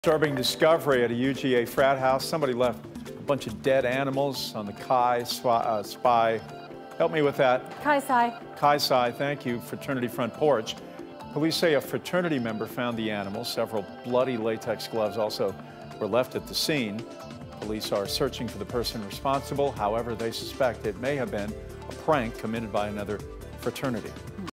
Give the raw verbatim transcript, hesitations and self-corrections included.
Disturbing discovery at a U G A frat house. Somebody left a bunch of dead animals on the Chi Psi. Help me with that. Chi Psi. Chi Psi, thank you. Fraternity front porch. Police say a fraternity member found the animals. Several bloody latex gloves also were left at the scene. Police are searching for the person responsible. However, they suspect it may have been a prank committed by another fraternity.